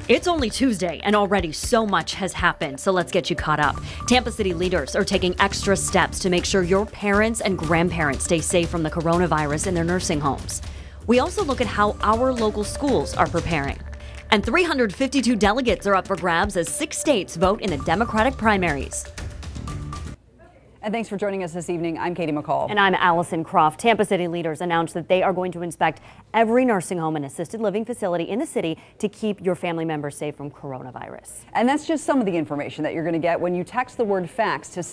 It's only Tuesday, and already so much has happened, so let's get you caught up. Tampa City leaders are taking extra steps to make sure your parents and grandparents stay safe from the coronavirus in their nursing homes. We also look at how our local schools are preparing. And 352 delegates are up for grabs as 6 states vote in the Democratic primaries. And thanks for joining us this evening. I'm Katie McCall. And I'm Allison Croft. Tampa City leaders announced that they are going to inspect every nursing home and assisted living facility in the city to keep your family members safe from coronavirus. And that's just some of the information that you're going to get when you text the word facts to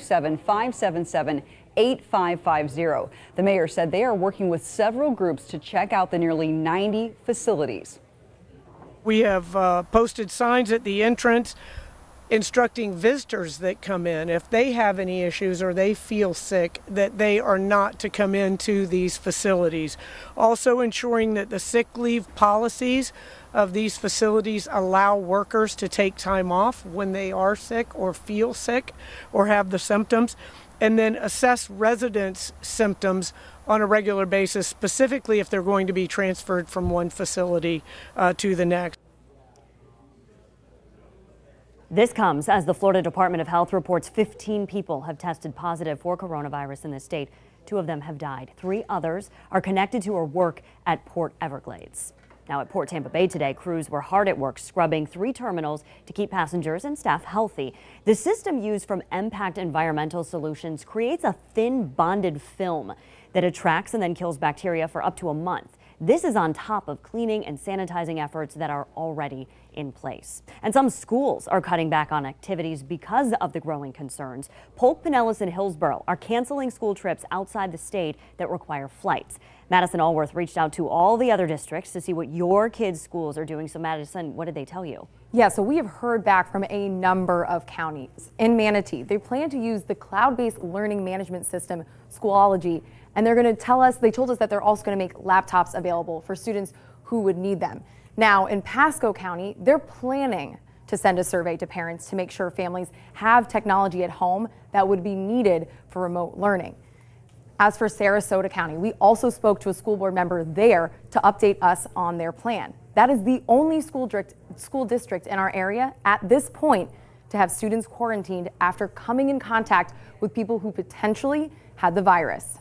727-577-8550. The mayor said they are working with several groups to check out the nearly 90 facilities. We have posted signs at the entrance instructing visitors that come in, if they have any issues or they feel sick, that they are not to come into these facilities. Also ensuring that the sick leave policies of these facilities allow workers to take time off when they are sick or feel sick or have the symptoms, and then assess residents' symptoms on a regular basis, specifically if they're going to be transferred from one facility to the next. This comes as the Florida Department of Health reports 15 people have tested positive for coronavirus in the state. 2 of them have died. 3 others are connected to her work at Port Everglades. Now at Port Tampa Bay today, crews were hard at work scrubbing 3 terminals to keep passengers and staff healthy. The system used from Impact Environmental Solutions creates a thin bonded film that attracts and then kills bacteria for up to a month. This is on top of cleaning and sanitizing efforts that are already in place. And some schools are cutting back on activities because of the growing concerns. Polk, Pinellas, and Hillsborough are canceling school trips outside the state that require flights. Madison Allworth reached out to all the other districts to see what your kids' schools are doing. So Madison, what did they tell you? Yeah, so we have heard back from a number of counties. In Manatee, they plan to use the cloud-based learning management system, Schoology, and they're going to tell us, they told us that they're also going to make laptops available for students who would need them. Now, in Pasco County, they're planning to send a survey to parents to make sure families have technology at home that would be needed for remote learning. As for Sarasota County, we also spoke to a school board member there to update us on their plan. That is the only school district in our area at this point to have students quarantined after coming in contact with people who potentially had the virus.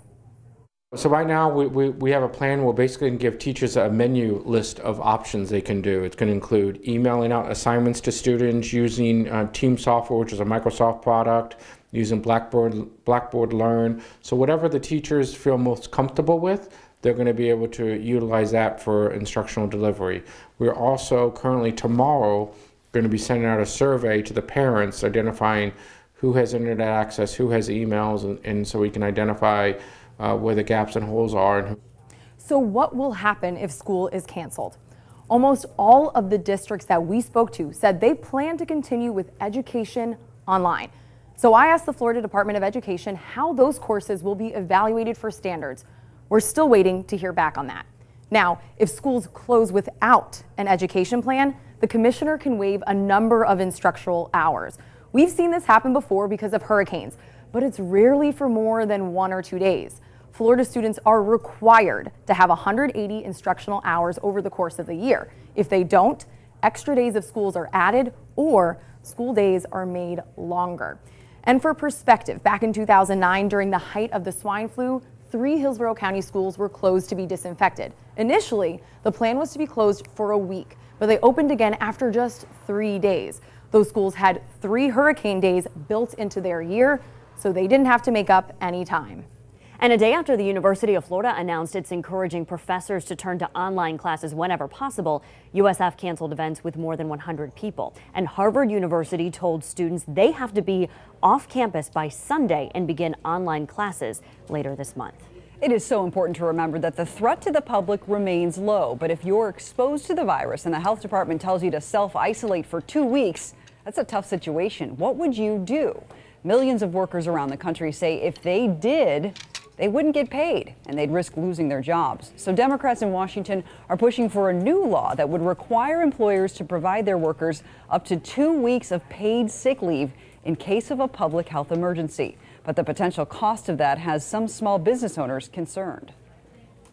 So right now we have a plan. We're basically going to give teachers a menu list of options they can do. It's going to include emailing out assignments to students, using Team software, which is a Microsoft product, using Blackboard Learn. So whatever the teachers feel most comfortable with, they're going to be able to utilize that for instructional delivery. We're also currently tomorrow going to be sending out a survey to the parents identifying who has internet access, who has emails, and so we can identify where the gaps and holes are. So what will happen if school is canceled? Almost all of the districts that we spoke to said they plan to continue with education online. So I asked the Florida Department of Education how those courses will be evaluated for standards. We're still waiting to hear back on that. Now, if schools close without an education plan, the commissioner can waive a number of instructional hours. We've seen this happen before because of hurricanes, but it's rarely for more than 1 or 2 days. Florida students are required to have 180 instructional hours over the course of the year. If they don't, extra days of schools are added or school days are made longer. And for perspective, back in 2009, during the height of the swine flu, 3 Hillsborough County schools were closed to be disinfected. Initially, the plan was to be closed for a week, but they opened again after just 3 days. Those schools had 3 hurricane days built into their year, so they didn't have to make up any time. And a day after the University of Florida announced it's encouraging professors to turn to online classes whenever possible, USF canceled events with more than 100 people. And Harvard University told students they have to be off campus by Sunday and begin online classes later this month. It is so important to remember that the threat to the public remains low. But if you're exposed to the virus and the health department tells you to self-isolate for 2 weeks, that's a tough situation. What would you do? Millions of workers around the country say if they did, they wouldn't get paid and they'd risk losing their jobs. So Democrats in Washington are pushing for a new law that would require employers to provide their workers up to 2 weeks of paid sick leave in case of a public health emergency. But the potential cost of that has some small business owners concerned.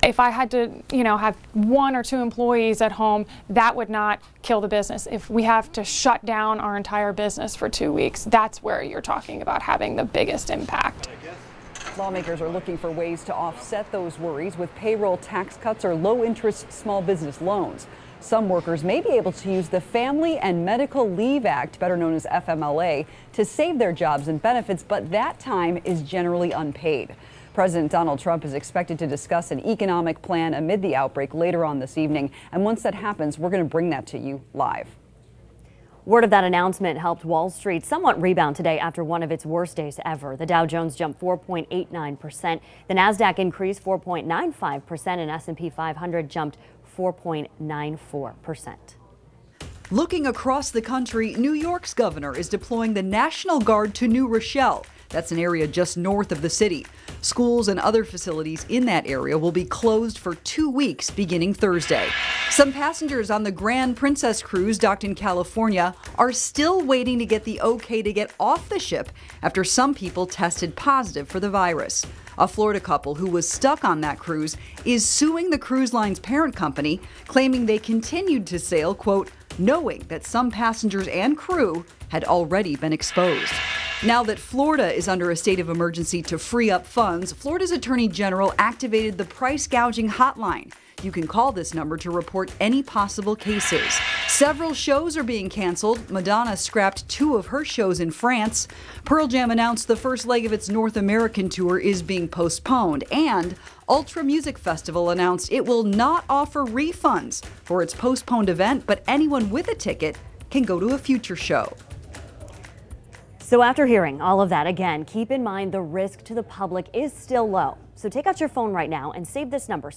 If I had to, have 1 or 2 employees at home, that would not kill the business. If we have to shut down our entire business for 2 weeks, that's where you're talking about having the biggest impact. Lawmakers are looking for ways to offset those worries with payroll tax cuts or low-interest small business loans. Some workers may be able to use the Family and Medical Leave Act, better known as FMLA, to save their jobs and benefits, but that time is generally unpaid. President Donald Trump is expected to discuss an economic plan amid the outbreak later on this evening. And once that happens, we're going to bring that to you live. Word of that announcement helped Wall Street somewhat rebound today after one of its worst days ever. The Dow Jones jumped 4.89%. The Nasdaq increased 4.95% and S&P 500 jumped 4.94%. Looking across the country, New York's governor is deploying the National Guard to New Rochelle. That's an area just north of the city. Schools and other facilities in that area will be closed for 2 weeks beginning Thursday. Some passengers on the Grand Princess cruise docked in California are still waiting to get the okay to get off the ship after some people tested positive for the virus. A Florida couple who was stuck on that cruise is suing the cruise line's parent company, claiming they continued to sail, quote, knowing that some passengers and crew had already been exposed. Now that Florida is under a state of emergency to free up funds, Florida's Attorney General activated the price gouging hotline. You can call this number to report any possible cases. Several shows are being canceled. Madonna scrapped 2 of her shows in France. Pearl Jam announced the first leg of its North American tour is being postponed. And Ultra Music Festival announced it will not offer refunds for its postponed event, but anyone with a ticket can go to a future show. So after hearing all of that, again, keep in mind the risk to the public is still low. So take out your phone right now and save this number,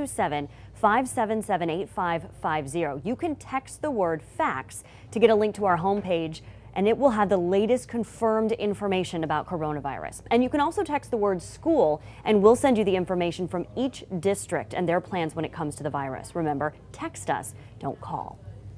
727-577-8550. You can text the word FACTS to get a link to our homepage, and it will have the latest confirmed information about coronavirus. And you can also text the word school, and we'll send you the information from each district and their plans when it comes to the virus. Remember, text us, don't call.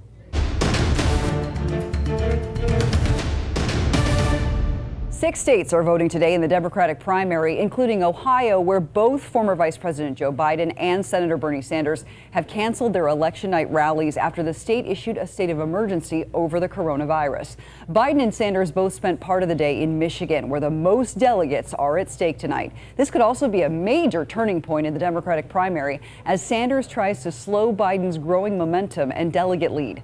6 states are voting today in the Democratic primary, including Ohio, where both former Vice President Joe Biden and Senator Bernie Sanders have canceled their election night rallies after the state issued a state of emergency over the coronavirus. Biden and Sanders both spent part of the day in Michigan, where the most delegates are at stake tonight. This could also be a major turning point in the Democratic primary as Sanders tries to slow Biden's growing momentum and delegate lead.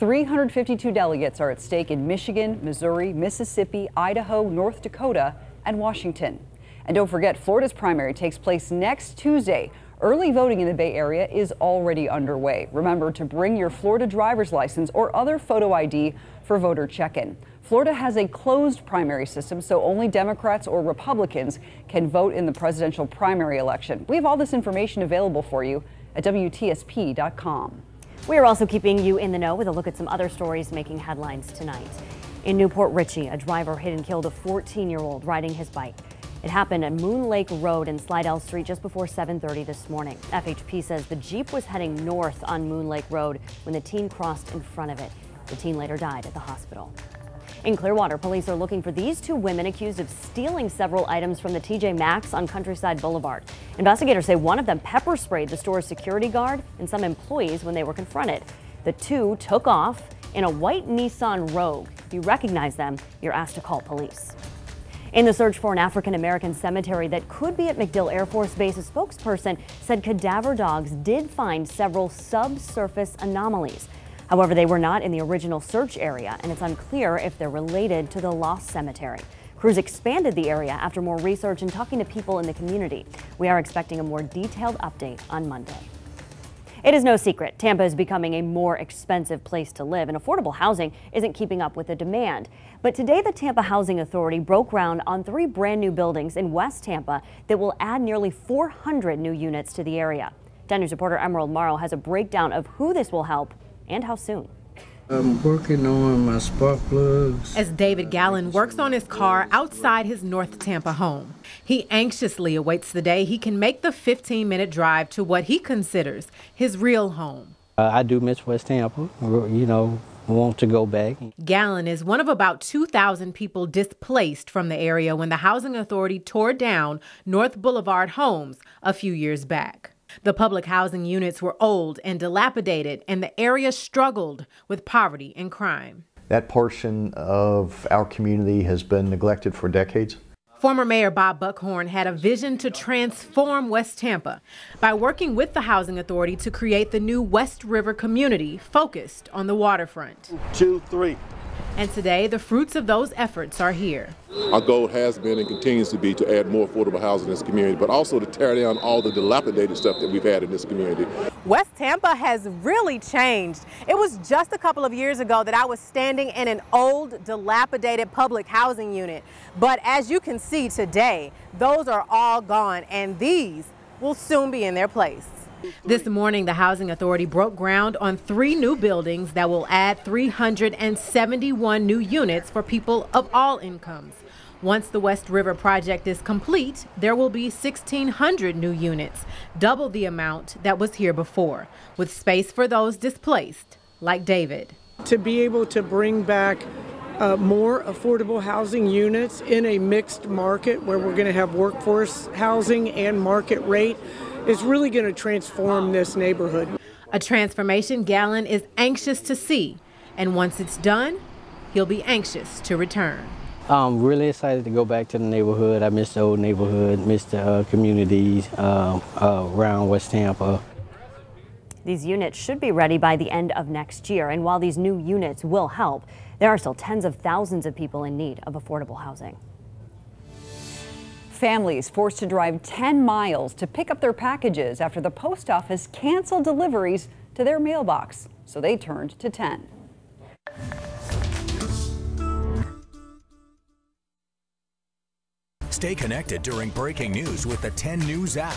352 delegates are at stake in Michigan, Missouri, Mississippi, Idaho, North Dakota, and Washington. And don't forget, Florida's primary takes place next Tuesday. Early voting in the Bay Area is already underway. Remember to bring your Florida driver's license or other photo ID for voter check-in. Florida has a closed primary system, so only Democrats or Republicans can vote in the presidential primary election. We have all this information available for you at WTSP.com. We are also keeping you in the know with a look at some other stories making headlines tonight. In Newport Richey, a driver hit and killed a 14-year-old riding his bike. It happened at Moon Lake Road and Slidell Street just before 7:30 this morning. FHP says the Jeep was heading north on Moon Lake Road when the teen crossed in front of it. The teen later died at the hospital. In Clearwater, police are looking for these 2 women accused of stealing several items from the TJ Maxx on Countryside Boulevard. Investigators say one of them pepper sprayed the store's security guard and some employees when they were confronted. The 2 took off in a white Nissan Rogue. If you recognize them, you're asked to call police. In the search for an African-American cemetery that could be at MacDill Air Force Base, a spokesperson said cadaver dogs did find several subsurface anomalies. However, they were not in the original search area, and it's unclear if they're related to the lost cemetery. Crews expanded the area after more research and talking to people in the community. We are expecting a more detailed update on Monday. It is no secret, Tampa is becoming a more expensive place to live, and affordable housing isn't keeping up with the demand. But today, the Tampa Housing Authority broke ground on 3 brand new buildings in West Tampa that will add nearly 400 new units to the area. 10 News reporter Emerald Morrow has a breakdown of who this will help and how soon. I'm working on my spark plugs. As David Gallen works on his car outside his North Tampa home, he anxiously awaits the day he can make the 15-minute drive to what he considers his real home. I do miss West Tampa, want to go back. Gallen is one of about 2,000 people displaced from the area when the Housing Authority tore down North Boulevard homes a few years back. The public housing units were old and dilapidated, and the area struggled with poverty and crime. That portion of our community has been neglected for decades. Former Mayor Bob Buckhorn had a vision to transform West Tampa by working with the Housing Authority to create the new West River community focused on the waterfront. 2, 3. And today, the fruits of those efforts are here. Our goal has been and continues to be to add more affordable housing in this community, but also to tear down all the dilapidated stuff that we've had in this community. West Tampa has really changed. It was just a couple of years ago that I was standing in an old, dilapidated public housing unit. But as you can see today, those are all gone, and these will soon be in their place. This morning, the Housing Authority broke ground on 3 new buildings that will add 371 new units for people of all incomes. Once the West River project is complete, there will be 1,600 new units, double the amount that was here before, with space for those displaced, like David. To be able to bring back more affordable housing units in a mixed market where we're going to have workforce housing and market rate is really going to transform this neighborhood. A transformation Gallen is anxious to see, and once it's done, he'll be anxious to return. I'm really excited to go back to the neighborhood. I miss the old neighborhood, miss the communities around West Tampa. These units should be ready by the end of next year, and while these new units will help, there are still tens of thousands of people in need of affordable housing. Families forced to drive 10 miles to pick up their packages after the post office canceled deliveries to their mailbox, so they turned to 10. Stay connected during breaking news with the 10 News app.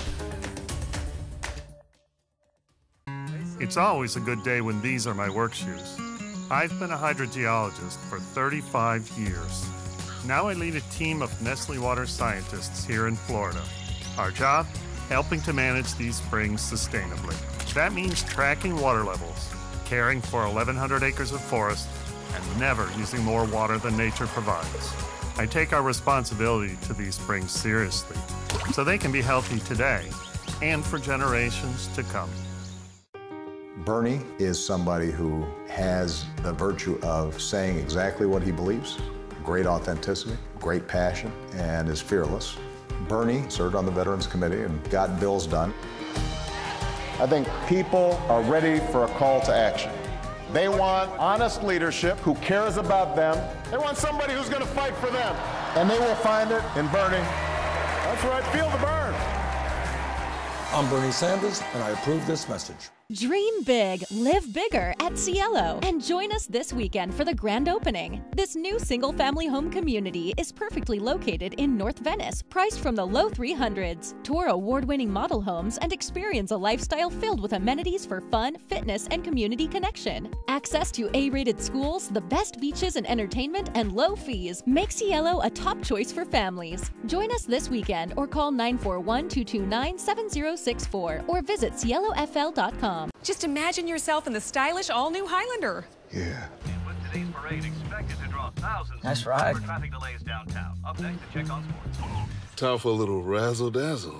It's always a good day when these are my work shoes. I've been a hydrogeologist for 35 years. Now I lead a team of Nestle water scientists here in Florida. Our job? Helping to manage these springs sustainably. That means tracking water levels, caring for 1,100 acres of forest, and never using more water than nature provides. I take our responsibility to these springs seriously, so they can be healthy today and for generations to come. Bernie is somebody who has the virtue of saying exactly what he believes. Great authenticity, great passion, and is fearless. Bernie served on the Veterans Committee and got bills done. I think people are ready for a call to action. They want honest leadership who cares about them. They want somebody who's going to fight for them. And they will find it in Bernie. That's right, feel the burn. I'm Bernie Sanders, and I approve this message. Dream big, live bigger at Cielo, and join us this weekend for the grand opening. This new single-family home community is perfectly located in North Venice, priced from the low 300s. Tour award-winning model homes and experience a lifestyle filled with amenities for fun, fitness, and community connection. Access to A-rated schools, the best beaches and entertainment, and low fees make Cielo a top choice for families. Join us this weekend or call 941-229-7064 or visit cielofl.com. Just imagine yourself in the stylish all-new Highlander. Yeah. With today's parade expected to draw thousands. That's right. For traffic delays downtown. Up next to check on sports. Time for a little razzle-dazzle.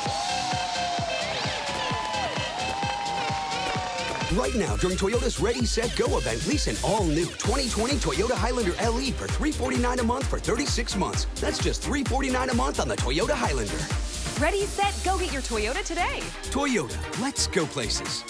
Right now, during Toyota's Ready, Set, Go event, lease an all-new 2020 Toyota Highlander LE for $349 a month for 36 months. That's just $349 a month on the Toyota Highlander. Ready, set, go get your Toyota today. Toyota, let's go places.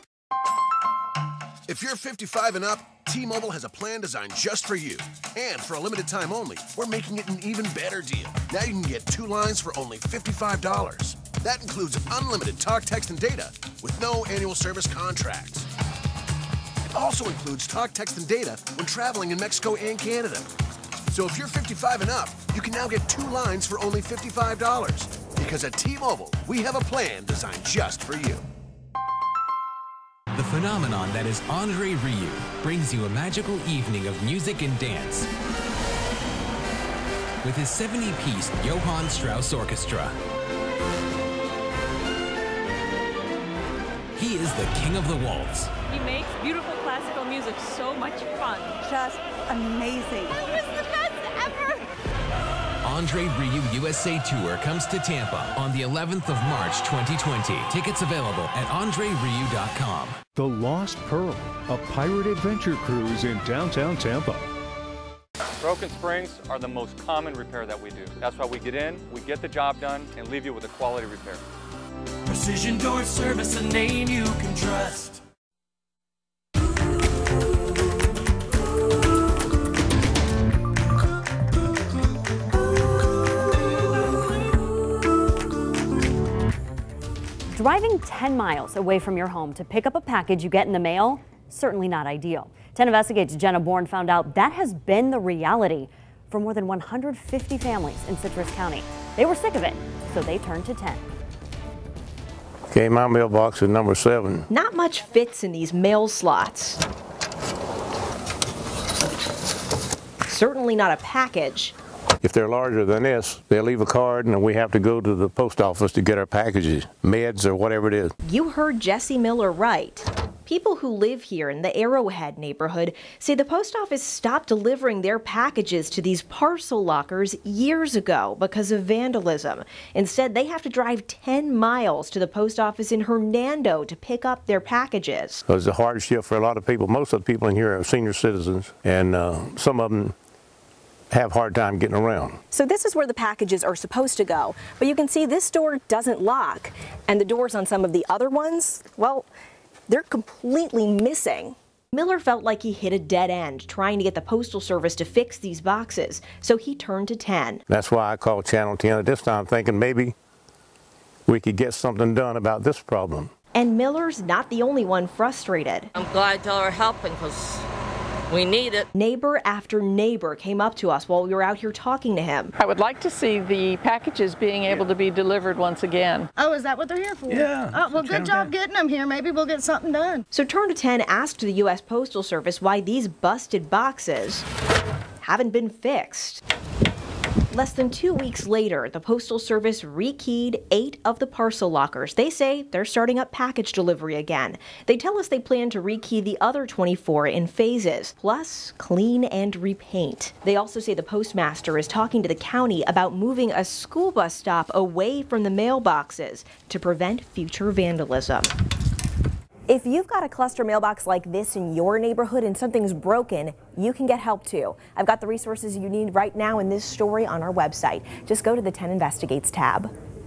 If you're 55 and up, T-Mobile has a plan designed just for you. And for a limited time only, we're making it an even better deal. Now you can get 2 lines for only $55. That includes unlimited talk, text, and data with no annual service contracts. It also includes talk, text, and data when traveling in Mexico and Canada. So if you're 55 and up, you can now get 2 lines for only $55. Because at T-Mobile, we have a plan designed just for you. The phenomenon that is Andre Rieu brings you a magical evening of music and dance with his 70-piece Johann Strauss Orchestra. He is the king of the waltz. He makes beautiful classical music so much fun. Just amazing. That was the best ever! Andre Rieu USA Tour comes to Tampa on the 11th of March 2020. Tickets available at andrerieu.com. The Lost Pearl, a pirate adventure cruise in downtown Tampa. Broken springs are the most common repair that we do. That's why we get in, we get the job done, and leave you with a quality repair. Precision Door Service, a name you can trust. Driving 10 miles away from your home to pick up a package you get in the mail, certainly not ideal. 10 Investigates' Jenna Bourne found out that has been the reality for more than 150 families in Citrus County. They were sick of it, so they turned to 10. Okay, my mailbox is number 7. Not much fits in these mail slots. Certainly not a package. If they're larger than this, they'll leave a card and we have to go to the post office to get our packages, meds or whatever it is. You heard Jesse Miller right. People who live here in the Arrowhead neighborhood say the post office stopped delivering their packages to these parcel lockers years ago because of vandalism. Instead, they have to drive 10 miles to the post office in Hernando to pick up their packages. It's a hardship for a lot of people. Most of the people in here are senior citizens, and some of them have a hard time getting around. So this is where the packages are supposed to go, but you can see this door doesn't lock, and the doors on some of the other ones, well, they're completely missing. Miller felt like he hit a dead end trying to get the Postal Service to fix these boxes, so he turned to 10. That's why I called Channel 10 at this time, thinking maybe we could get something done about this problem. And Miller's not the only one frustrated. I'm glad y'all are helping because we need it. Neighbor after neighbor came up to us while we were out here talking to him. I would like to see the packages being able to be delivered once again. Oh, is that what they're here for? Yeah. Oh, well, good job getting them here. Maybe we'll get something done. So Turn to 10 asked the U.S. Postal Service why these busted boxes haven't been fixed. Less than 2 weeks later, the Postal Service rekeyed 8 of the parcel lockers. They say they're starting up package delivery again. They tell us they plan to rekey the other 24 in phases, plus clean and repaint. They also say the postmaster is talking to the county about moving a school bus stop away from the mailboxes to prevent future vandalism. If you've got a cluster mailbox like this in your neighborhood and something's broken, you can get help too. I've got the resources you need right now in this story on our website. Just go to the 10 Investigates tab.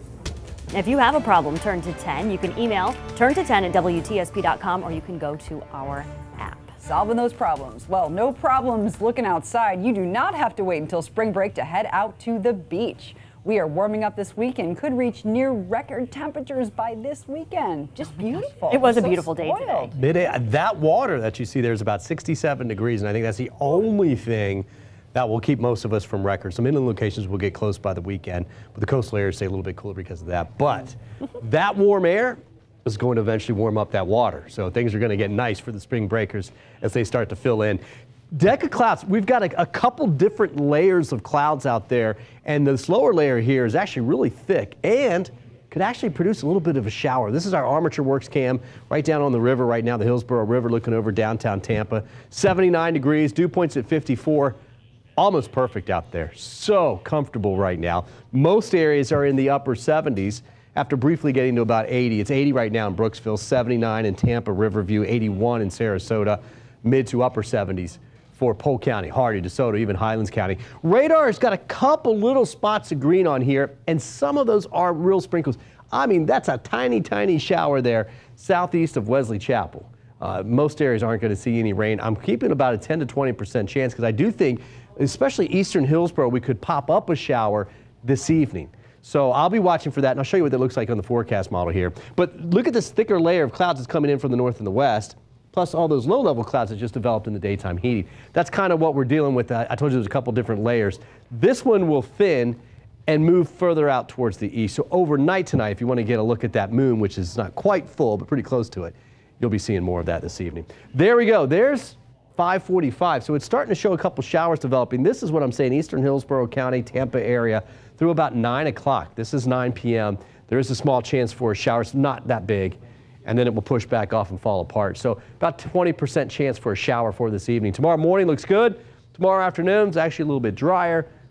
If you have a problem, turn to 10. You can email turnto10@WTSP.com, or you can go to our app. Solving those problems. Well, no problems looking outside. You do not have to wait until spring break to head out to the beach. We are warming up this week and could reach near record temperatures by this weekend. Just beautiful. It was a beautiful day today. That water that you see there is about 67 degrees, and I think that's the only thing that will keep most of us from records. Some inland locations will get close by the weekend, but the coastal areas stay a little bit cooler because of that. But that warm air is going to eventually warm up that water. So things are going to get nice for the spring breakers as they start to fill in. Deck of clouds, we've got a couple different layers of clouds out there, and this lower layer here is actually really thick and could actually produce a little bit of a shower. This is our Armature Works cam right down on the river right now, the Hillsborough River, looking over downtown Tampa. 79 degrees, dew points at 54. Almost perfect out there. So comfortable right now. Most areas are in the upper 70s after briefly getting to about 80. It's 80 right now in Brooksville, 79 in Tampa, Riverview, 81 in Sarasota, mid to upper 70s. For Polk County, Hardy, DeSoto, even Highlands County. Radar's got a couple little spots of green on here, and some of those are real sprinkles. I mean, that's a tiny, tiny shower there southeast of Wesley Chapel. Most areas aren't going to see any rain. I'm keeping about a 10 to 20% chance because I do think, especially eastern Hillsborough, we could pop up a shower this evening. So I'll be watching for that, and I'll show you what that looks like on the forecast model here. But look at this thicker layer of clouds that's coming in from the north and the west, plus all those low-level clouds that just developed in the daytime heating. That's kind of what we're dealing with. I told you there's a couple different layers. This one will thin and move further out towards the east. So overnight tonight, if you want to get a look at that moon, which is not quite full, but pretty close to it, you'll be seeing more of that this evening. There we go. There's 5:45. So it's starting to show a couple showers developing. This is what I'm saying, eastern Hillsborough County, Tampa area, through about 9 o'clock. This is 9 p.m. There is a small chance for a shower. It's not that big. And then it will push back off and fall apart. So about 20% chance for a shower for this evening. Tomorrow morning looks good. Tomorrow afternoon is actually a little bit drier.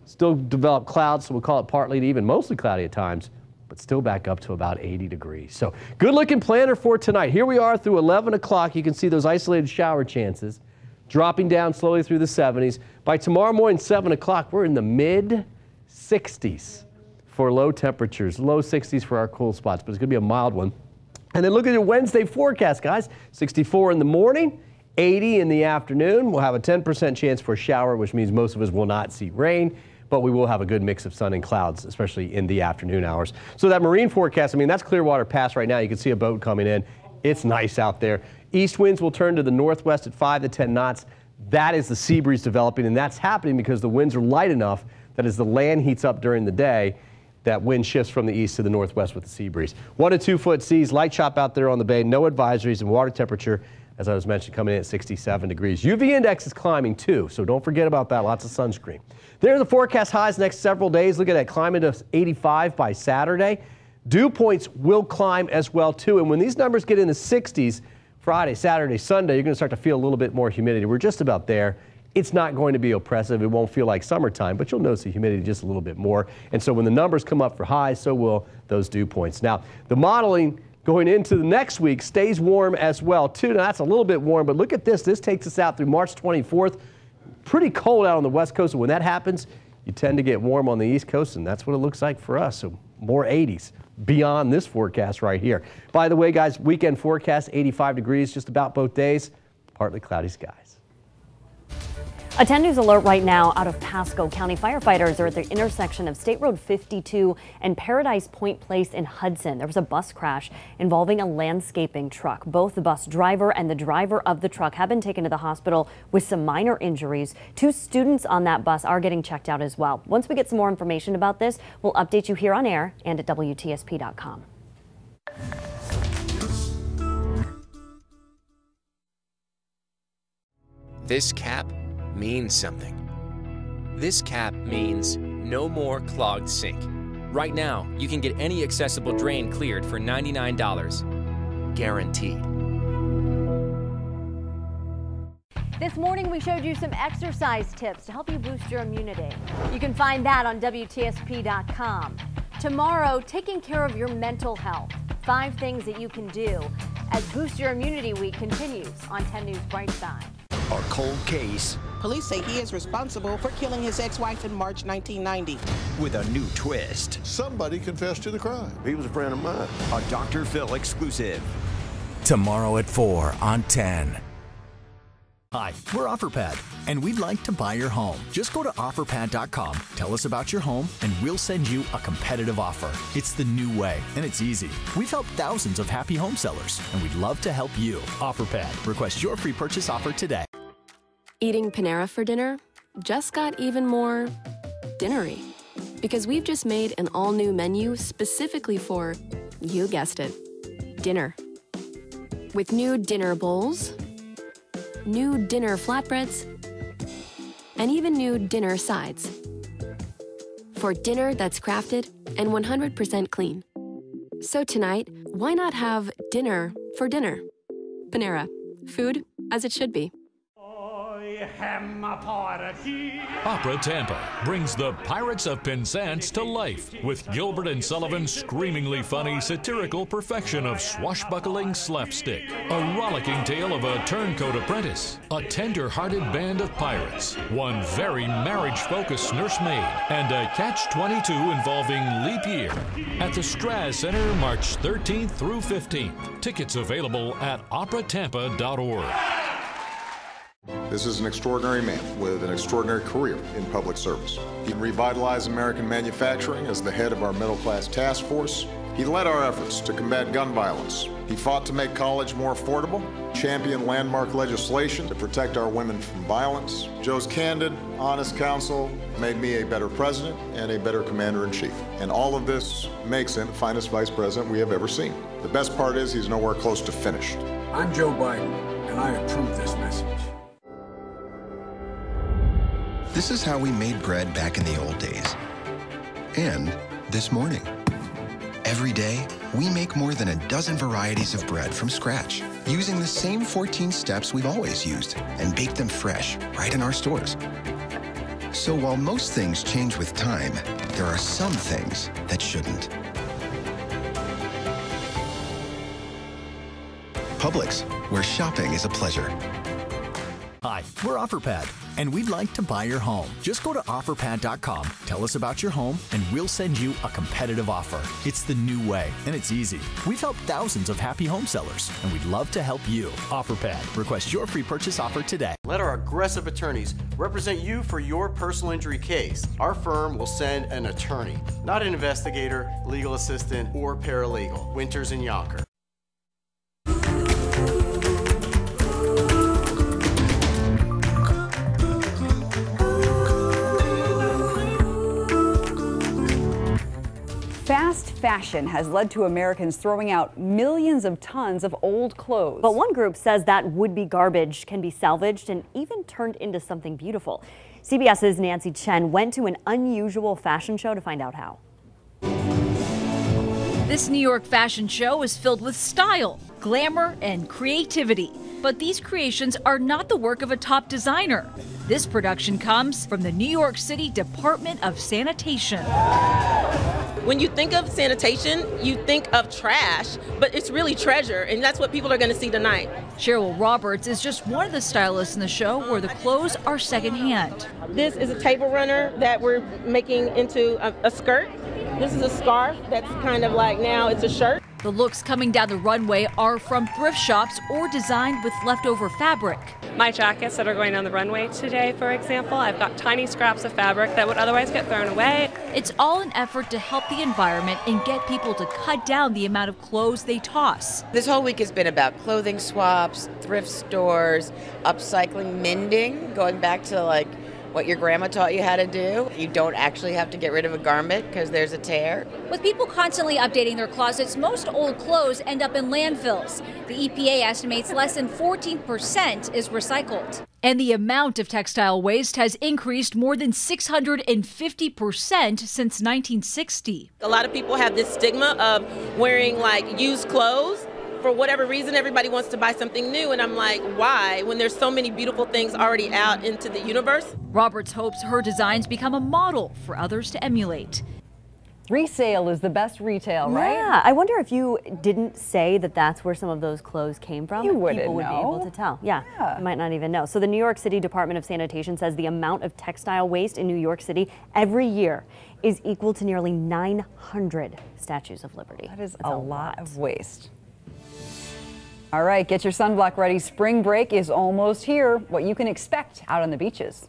Still develop clouds, so we'll call it partly to even mostly cloudy at times, but still back up to about 80 degrees. So good looking planner for tonight. Here we are through 11 o'clock. You can see those isolated shower chances dropping down slowly through the 70s. By tomorrow morning, 7 o'clock, we're in the mid 60s for low temperatures, low 60s for our cool spots, but it's going to be a mild one. And then look at your Wednesday forecast, guys. 64 in the morning, 80 in the afternoon. We'll have a 10% chance for a shower, which means most of us will not see rain, but we will have a good mix of sun and clouds, especially in the afternoon hours. So that marine forecast, I mean, that's Clearwater Pass right now. You can see a boat coming in. It's nice out there. East winds will turn to the northwest at 5 to 10 knots. That is the sea breeze developing, and that's happening because the winds are light enough that as the land heats up during the day, that wind shifts from the east to the northwest with the sea breeze. 1 to 2 foot seas, light chop out there on the bay, no advisories, and water temperature, as I was mentioning, coming in at 67 degrees. UV index is climbing too, so don't forget about that. Lots of sunscreen. There's the forecast highs next several days. Look at that, climbing to 85 by Saturday. Dew points will climb as well too, and when these numbers get in the 60s, Friday, Saturday, Sunday, you're going to start to feel a little bit more humidity. We're just about there. It's not going to be oppressive. It won't feel like summertime, but you'll notice the humidity just a little bit more. And so when the numbers come up for highs, so will those dew points. Now, the modeling going into the next week stays warm as well, too. Now, that's a little bit warm, but look at this. This takes us out through March 24th. Pretty cold out on the West Coast. And when that happens, you tend to get warm on the East Coast, and that's what it looks like for us. So more 80s beyond this forecast right here. By the way, guys, weekend forecast, 85 degrees just about both days. Partly cloudy skies. A 10 News alert right now out of Pasco County. Firefighters are at the intersection of State Road 52 and Paradise Point Place in Hudson. There was a bus crash involving a landscaping truck. Both the bus driver and the driver of the truck have been taken to the hospital with some minor injuries. 2 students on that bus are getting checked out as well. Once we get some more information about this, we'll update you here on air and at WTSP.com. This cap means something. This cap means no more clogged sink. Right now, you can get any accessible drain cleared for $99. Guaranteed. This morning we showed you some exercise tips to help you boost your immunity. You can find that on WTSP.com. Tomorrow, taking care of your mental health. 5 things that you can do as Boost Your Immunity Week continues on 10 News Bright Side. A cold case. Police say he is responsible for killing his ex-wife in March 1990. With a new twist. Somebody confessed to the crime. He was a friend of mine. A Dr. Phil exclusive. Tomorrow at 4 on 10. Hi, we're OfferPad, and we'd like to buy your home. Just go to OfferPad.com, tell us about your home, and we'll send you a competitive offer. It's the new way, and it's easy. We've helped thousands of happy home sellers, and we'd love to help you. OfferPad. Request your free purchase offer today. Eating Panera for dinner just got even more dinnery, because we've just made an all-new menu specifically for, you guessed it, dinner. With new dinner bowls, new dinner flatbreads, and even new dinner sides. For dinner that's crafted and 100% clean. So tonight, why not have dinner for dinner? Panera. Food as it should be. Opera Tampa brings the Pirates of Penzance to life with Gilbert and Sullivan's screamingly funny satirical perfection of swashbuckling slapstick, a rollicking tale of a turncoat apprentice, a tender-hearted band of pirates, one very marriage-focused nursemaid, and a catch-22 involving leap year. At the Straz Center, March 13th through 15th. Tickets available at operatampa.org. This is an extraordinary man with an extraordinary career in public service. He revitalized American manufacturing as the head of our middle-class task force. He led our efforts to combat gun violence. He fought to make college more affordable, championed landmark legislation to protect our women from violence. Joe's candid, honest counsel made me a better president and a better commander-in-chief. And all of this makes him the finest vice president we have ever seen. The best part is he's nowhere close to finished. I'm Joe Biden, and I approve this message. This is how we made bread back in the old days. And this morning. Every day, we make more than a dozen varieties of bread from scratch, using the same 14 steps we've always used, and bake them fresh right in our stores. So while most things change with time, there are some things that shouldn't. Publix, where shopping is a pleasure. Hi, we're OfferPad, and we'd like to buy your home. Just go to OfferPad.com, tell us about your home, and we'll send you a competitive offer. It's the new way, and it's easy. We've helped thousands of happy home sellers, and we'd love to help you. OfferPad. Request your free purchase offer today. Let our aggressive attorneys represent you for your personal injury case. Our firm will send an attorney, not an investigator, legal assistant, or paralegal. Winters and Yonker. Fast fashion has led to Americans throwing out millions of tons of old clothes. But one group says that would-be garbage can be salvaged and even turned into something beautiful. CBS's Nancy Chen went to an unusual fashion show to find out how. This New York fashion show is filled with style, glamour, and creativity. But these creations are not the work of a top designer. This production comes from the New York City Department of Sanitation. When you think of sanitation, you think of trash, but it's really treasure, and that's what people are going to see tonight. Cheryl Roberts is just one of the stylists in the show where the clothes are secondhand. This is a table runner that we're making into a skirt. This is a scarf that's kind of like now it's a shirt. The looks coming down the runway are from thrift shops or designed with leftover fabric. My jackets that are going on the runway today, for example, I've got tiny scraps of fabric that would otherwise get thrown away. It's all an effort to help the environment and get people to cut down the amount of clothes they toss. This whole week has been about clothing swaps, thrift stores, upcycling, mending, going back to like what your grandma taught you how to do. You don't actually have to get rid of a garment because there's a tear. With people constantly updating their closets, most old clothes end up in landfills. The EPA estimates less than 14% is recycled. And the amount of textile waste has increased more than 650% since 1960. A lot of people have this stigma of wearing like used clothes. For whatever reason, everybody wants to buy something new, and I'm like, why? When there's so many beautiful things already out into the universe. Roberts hopes her designs become a model for others to emulate. Resale is the best retail, right? Yeah, I wonder if you didn't say that that's where some of those clothes came from. You wouldn't People would know. be able to tell. Yeah, you might not even know. So the New York City Department of Sanitation says the amount of textile waste in New York City every year is equal to nearly 900 Statues of Liberty. That is a lot of waste. All right, get your sunblock ready. Spring break is almost here. What you can expect out on the beaches.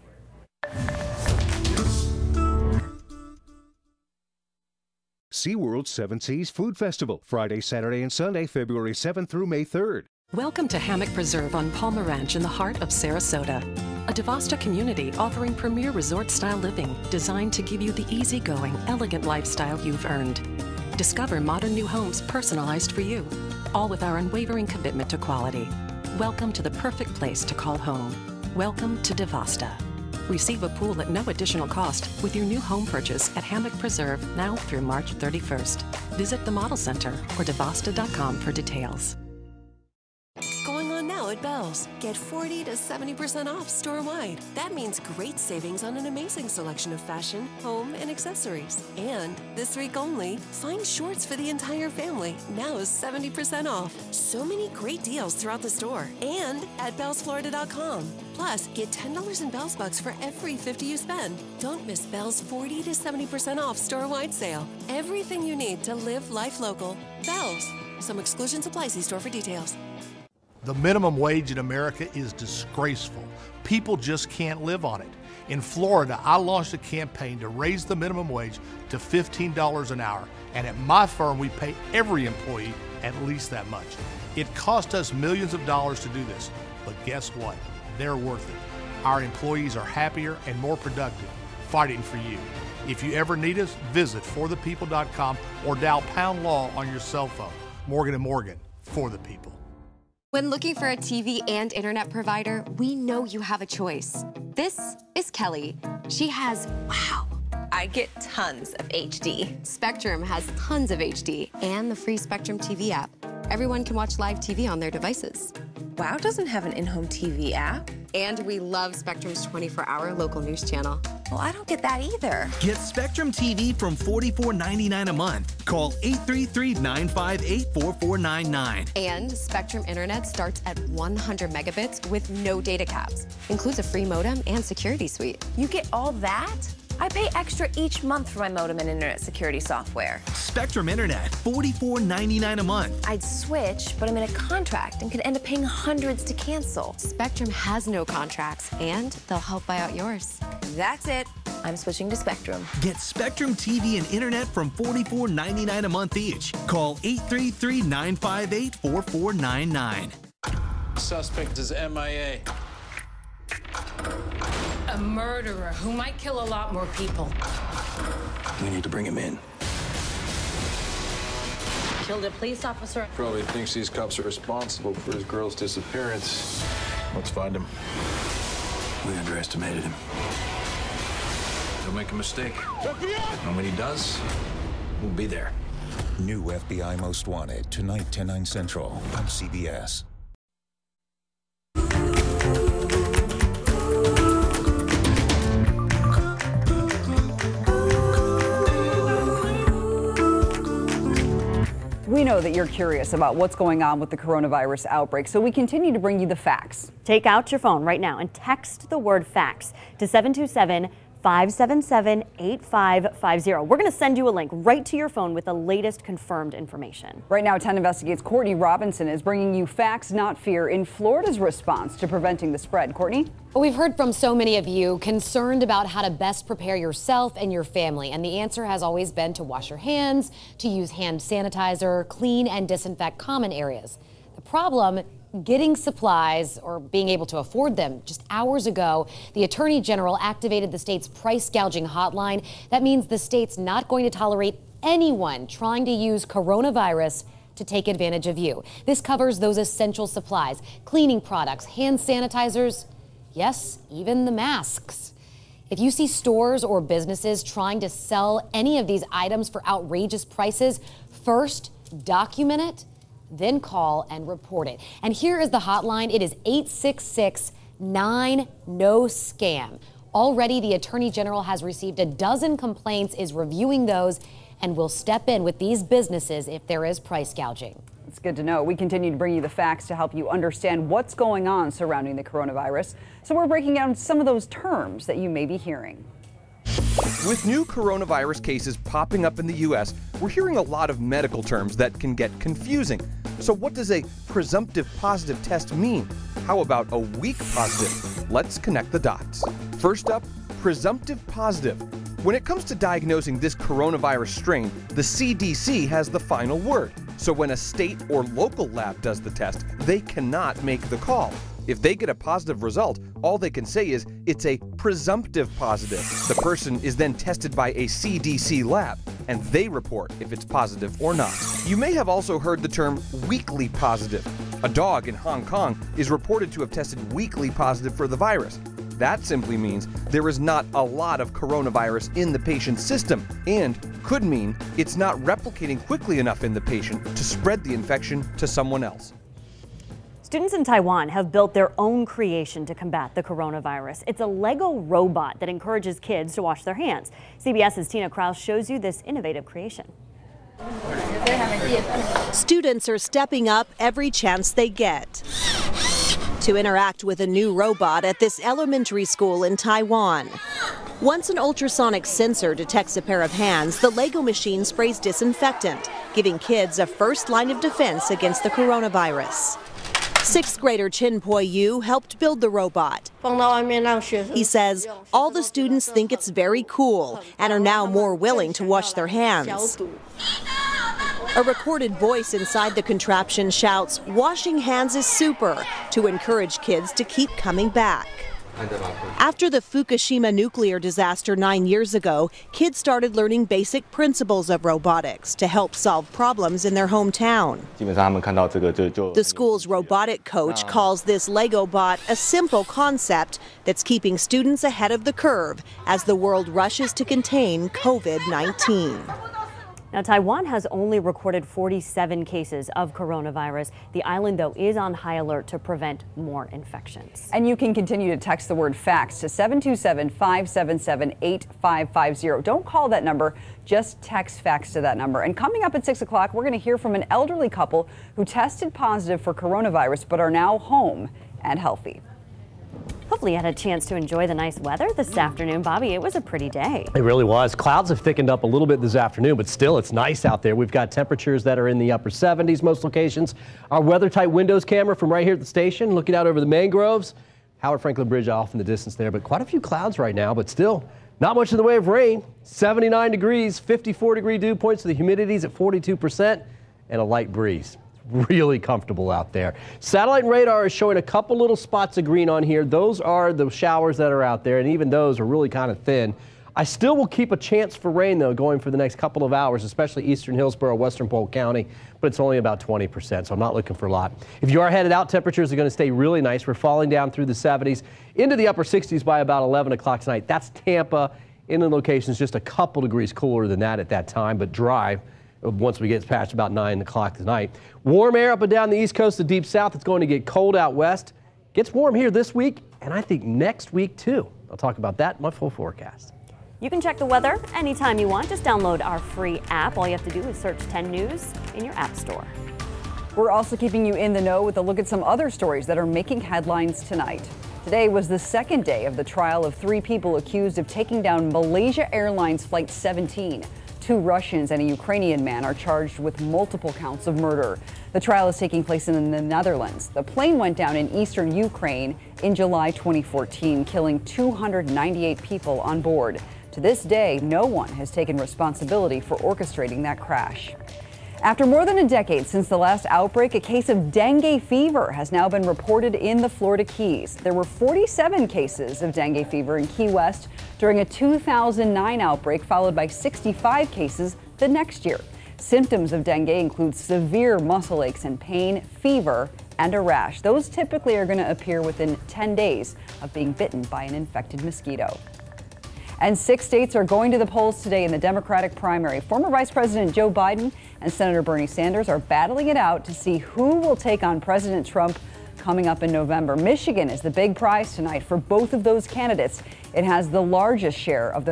SeaWorld 7 Seas Food Festival, Friday, Saturday, and Sunday, February 7th through May 3rd. Welcome to Hammock Preserve on Palmer Ranch in the heart of Sarasota. A Devasta community offering premier resort-style living designed to give you the easygoing, elegant lifestyle you've earned. Discover modern new homes personalized for you, all with our unwavering commitment to quality. Welcome to the perfect place to call home. Welcome to Devasta. Receive a pool at no additional cost with your new home purchase at Hammock Preserve now through March 31st. Visit the Model Center or devasta.com for details. Going on now at Bells. Get 40 to 70% off store-wide. That means great savings on an amazing selection of fashion, home, and accessories. And this week only, find shorts for the entire family. Now is 70% off. So many great deals throughout the store and at bellsflorida.com. Plus, get $10 in Bells Bucks for every $50 you spend. Don't miss Bells' 40 to 70% off store-wide sale. Everything you need to live life local. Bells. Some exclusions apply. See store for details. The minimum wage in America is disgraceful. People just can't live on it. In Florida, I launched a campaign to raise the minimum wage to $15 an hour. And at my firm, we pay every employee at least that much. It cost us millions of dollars to do this, but guess what? They're worth it. Our employees are happier and more productive, fighting for you. If you ever need us, visit forthepeople.com or dial #law on your cell phone. Morgan & Morgan, for the people. When looking for a TV and internet provider, we know you have a choice. This is Kelly. She has, wow, I get tons of HD. Spectrum has tons of HD and the free Spectrum TV app. everyone can watch live TV on their devices. WOW doesn't have an in-home TV app. And we love Spectrum's 24-hour local news channel. Well, I don't get that either. Get Spectrum TV from $44.99 a month. Call 833-958-4499. And Spectrum Internet starts at 100 megabits with no data caps. Includes a free modem and security suite. You get all that? I pay extra each month for my modem and internet security software. Spectrum Internet, $44.99 a month. I'd switch, but I'm in a contract and could end up paying hundreds to cancel. Spectrum has no contracts, and they'll help buy out yours. That's it. I'm switching to Spectrum. Get Spectrum TV and Internet from $44.99 a month each. Call 833-958-4499. Suspect is MIA. A murderer who might kill a lot more people. We need to bring him in. Killed a police officer. Probably thinks these cops are responsible for his girl's disappearance. Let's find him. We underestimated him. He'll make a mistake. And when he does, we'll be there. New FBI Most Wanted, tonight, 10/9 Central on CBS. We know that you're curious about what's going on with the coronavirus outbreak, so we continue to bring you the facts. Take out your phone right now and text the word facts to 727-577-8550. We're going to send you a link right to your phone with the latest confirmed information. Right now, 10 Investigates' Courtney Robinson is bringing you facts, not fear, in Florida's response to preventing the spread. Courtney? Well, we've heard from so many of you concerned about how to best prepare yourself and your family. And the answer has always been to wash your hands, to use hand sanitizer, clean and disinfect common areas. The problem, getting supplies or being able to afford them. Just hours ago, the Attorney General activated the state's price gouging hotline. That means the state's not going to tolerate anyone trying to use coronavirus to take advantage of you. This covers those essential supplies, cleaning products, hand sanitizers, yes, even the masks. If you see stores or businesses trying to sell any of these items for outrageous prices, first document it, then call and report it. And here is the hotline. It is 866-9-NO-SCAM. Already, the Attorney General has received a dozen complaints, is reviewing those, and will step in with these businesses if there is price gouging. It's good to know. We continue to bring you the facts to help you understand what's going on surrounding the coronavirus. So we're breaking down some of those terms that you may be hearing. With new coronavirus cases popping up in the U.S., we're hearing a lot of medical terms that can get confusing. So what does a presumptive positive test mean? How about a weak positive? Let's connect the dots. First up, presumptive positive. When it comes to diagnosing this coronavirus strain, the CDC has the final word. So when a state or local lab does the test, they cannot make the call. If they get a positive result, all they can say is it's a presumptive positive. The person is then tested by a CDC lab, and they report if it's positive or not. You may have also heard the term weakly positive. A dog in Hong Kong is reported to have tested weakly positive for the virus. That simply means there is not a lot of coronavirus in the patient's system, and could mean it's not replicating quickly enough in the patient to spread the infection to someone else. Students in Taiwan have built their own creation to combat the coronavirus. It's a Lego robot that encourages kids to wash their hands. CBS's Tina Kraus shows you this innovative creation. Students are stepping up every chance they get to interact with a new robot at this elementary school in Taiwan. Once an ultrasonic sensor detects a pair of hands, the Lego machine sprays disinfectant, giving kids a first line of defense against the coronavirus. Sixth grader Chen Poi Yu helped build the robot. He says all the students think it's very cool and are now more willing to wash their hands. A recorded voice inside the contraption shouts, "Washing hands is super," to encourage kids to keep coming back. After the Fukushima nuclear disaster 9 years ago, kids started learning basic principles of robotics to help solve problems in their hometown. The school's robotic coach calls this Lego bot a simple concept that's keeping students ahead of the curve as the world rushes to contain COVID-19. Now, Taiwan has only recorded 47 cases of coronavirus. The island, though, is on high alert to prevent more infections. And you can continue to text the word facts to 727-577-8550. Don't call that number, just text facts to that number. And coming up at 6 o'clock, we're going to hear from an elderly couple who tested positive for coronavirus but are now home and healthy. Hopefully you had a chance to enjoy the nice weather this afternoon. Bobby, it was a pretty day. It really was. Clouds have thickened up a little bit this afternoon, but still it's nice out there. We've got temperatures that are in the upper 70s most locations. Our weather-tight windows camera from right here at the station, looking out over the mangroves. Howard Franklin Bridge off in the distance there, but quite a few clouds right now, but still not much in the way of rain. 79 degrees, 54-degree dew points, so the humidity's at 42%, and a light breeze. Really comfortable out there. Satellite and radar is showing a couple little spots of green on here. Those are the showers that are out there, and even those are really kind of thin. I still will keep a chance for rain, though, going for the next couple of hours, especially eastern Hillsborough, western Polk County, but it's only about 20%, so I'm not looking for a lot. If you are headed out, temperatures are going to stay really nice. We're falling down through the 70s into the upper 60s by about 11 o'clock tonight. That's Tampa. Inland locations just a couple degrees cooler than that at that time, but dry once we get past about 9 o'clock tonight. Warm air up and down the east coast, the deep south. It's going to get cold out west. Gets warm here this week, and I think next week too. I'll talk about that in my full forecast. You can check the weather anytime you want. Just download our free app. All you have to do is search 10 News in your app store. We're also keeping you in the know with a look at some other stories that are making headlines tonight. Today was the second day of the trial of 3 people accused of taking down Malaysia Airlines Flight 17. 2 Russians and a Ukrainian man are charged with multiple counts of murder. The trial is taking place in the Netherlands. The plane went down in eastern Ukraine in July 2014, killing 298 people on board. To this day, no one has taken responsibility for orchestrating that crash. After more than a decade since the last outbreak, a case of dengue fever has now been reported in the Florida Keys. There were 47 cases of dengue fever in Key West during a 2009 outbreak, followed by 65 cases the next year. Symptoms of dengue include severe muscle aches and pain, fever, and a rash. Those typically are going to appear within 10 days of being bitten by an infected mosquito. And 6 states are going to the polls today in the Democratic primary. Former Vice President Joe Biden and Senator Bernie Sanders are battling it out to see who will take on President Trump coming up in November. Michigan is the big prize tonight for both of those candidates. It has the largest share of the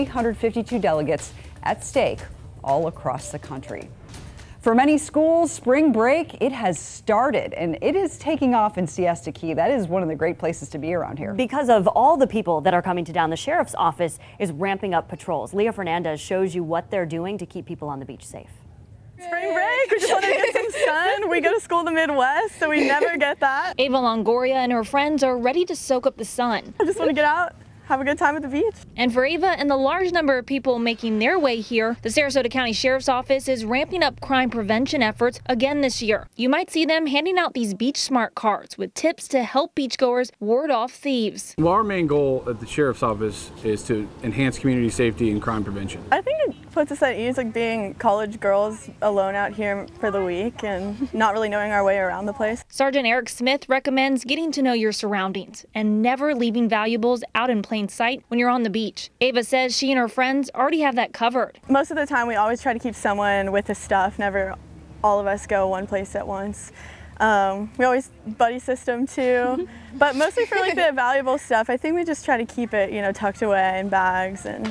352 delegates at stake all across the country. For many schools, spring break, it has started, and it is taking off in Siesta Key. That is one of the great places to be around here. Because of all the people that are coming to town, the sheriff's office is ramping up patrols. Leah Fernandez shows you what they're doing to keep people on the beach safe. Spring break, we just want to get some sun. We go to school in the Midwest, so we never get that. Ava Longoria and her friends are ready to soak up the sun. I just want to get out, have a good time at the beach. And for Ava and the large number of people making their way here, the Sarasota County Sheriff's Office is ramping up crime prevention efforts again this year. You might see them handing out these Beach Smart cards with tips to help beachgoers ward off thieves. Well, our main goal at the Sheriff's Office is to enhance community safety and crime prevention. I think it puts us at ease, like being college girls alone out here for the week and not really knowing our way around the place. Sergeant Eric Smith recommends getting to know your surroundings and never leaving valuables out in plain sight when you're on the beach. Ava says she and her friends already have that covered. Most of the time we always try to keep someone with his stuff, never all of us go one place at once. We always buddy system too, but mostly for like the valuable stuff, I think we just try to keep it, you know, tucked away in bags and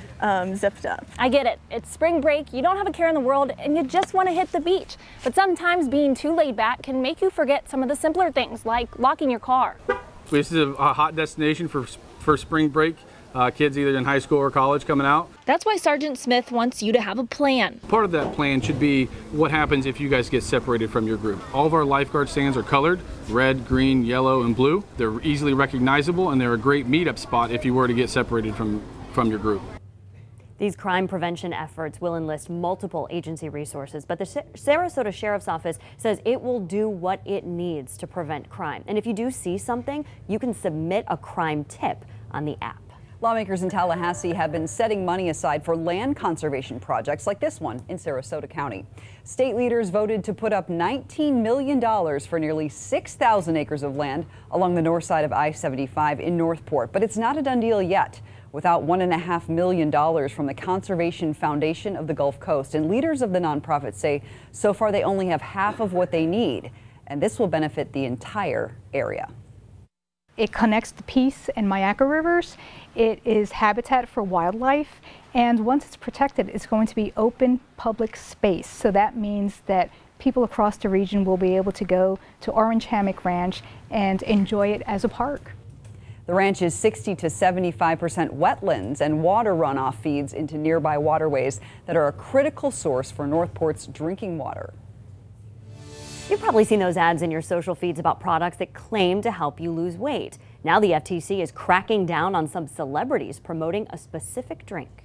zipped up. I get it. It's spring break, you don't have a care in the world, and you just want to hit the beach. But sometimes being too laid back can make you forget some of the simpler things, like locking your car. This is a hot destination for spring break. Kids either in high school or college coming out. That's why Sergeant Smith wants you to have a plan. Part of that plan should be what happens if you guys get separated from your group. All of our lifeguard stands are colored, red, green, yellow, and blue. They're easily recognizable, and they're a great meetup spot if you were to get separated from your group. These crime prevention efforts will enlist multiple agency resources, but the Sarasota Sheriff's Office says it will do what it needs to prevent crime. And if you do see something, you can submit a crime tip on the app. Lawmakers in Tallahassee have been setting money aside for land conservation projects like this one in Sarasota County. State leaders voted to put up $19 million for nearly 6,000 acres of land along the north side of I-75 in Northport, but it's not a done deal yet. without $1.5 million from the Conservation Foundation of the Gulf Coast. And leaders of the nonprofit say so far they only have half of what they need, and this will benefit the entire area. It connects the Peace and Myakka rivers. It is habitat for wildlife, and once it's protected, it's going to be open public space. So that means that people across the region will be able to go to Orange Hammock Ranch and enjoy it as a park. The ranch is 60 to 75% wetlands, and water runoff feeds into nearby waterways that are a critical source for Northport's drinking water. You've probably seen those ads in your social feeds about products that claim to help you lose weight. Now the FTC is cracking down on some celebrities promoting a specific drink.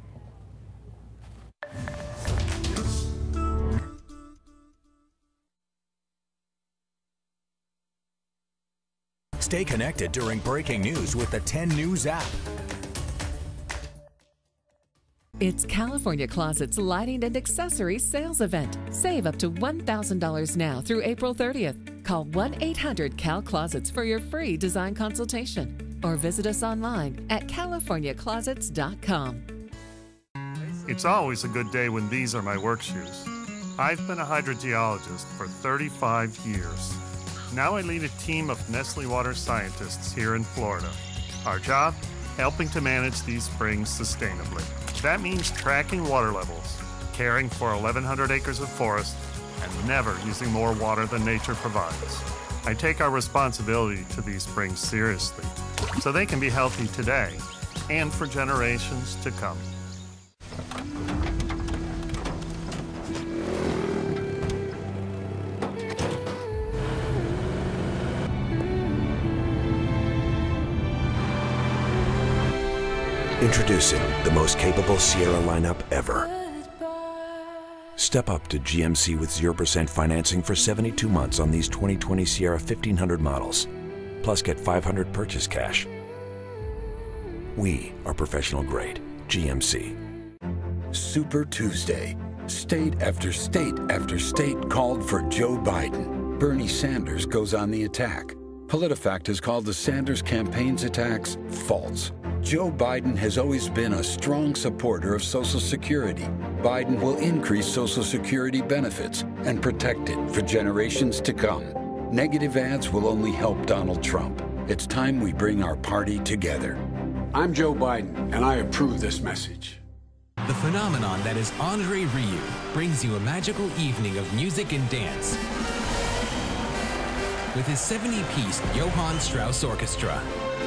Stay connected during breaking news with the 10 News app. It's California Closet's Lighting and Accessories Sales Event. Save up to $1,000 now through April 30th. Call 1-800-CAL-CLOSETS for your free design consultation or visit us online at californiaclosets.com. It's always a good day when these are my work shoes. I've been a hydrogeologist for 35 years. Now I lead a team of Nestle water scientists here in Florida. Our job? Helping to manage these springs sustainably. That means tracking water levels, caring for 1,100 acres of forest, and never using more water than nature provides. I take our responsibility to these springs seriously, so they can be healthy today and for generations to come. Introducing the most capable Sierra lineup ever. Step up to GMC with 0% financing for 72 months on these 2020 Sierra 1500 models. Plus get $500 purchase cash. We are professional grade. GMC. Super Tuesday. State after state after state called for Joe Biden. Bernie Sanders goes on the attack. PolitiFact has called the Sanders campaign's attacks false. Joe Biden has always been a strong supporter of Social Security. Biden will increase Social Security benefits and protect it for generations to come. Negative ads will only help Donald Trump. It's time we bring our party together. I'm Joe Biden, and I approve this message. The phenomenon that is Andre Rieu brings you a magical evening of music and dance with his 70-piece Johann Strauss Orchestra.